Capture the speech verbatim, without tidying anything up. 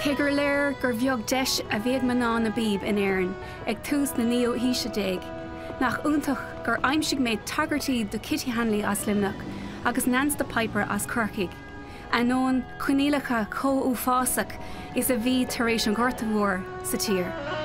Cé gur léir gur bheag deis a bhéag man ná na bíb in éireann ag tús na níl híse déag. Nach úntach gur aimsigh méid tagartí do Kitty Hanley as limnach agus Nance the Piper as Corcaig. Anón chuinílacha có ú fásach is a bhí tar éis an gcorta mhór sa tír.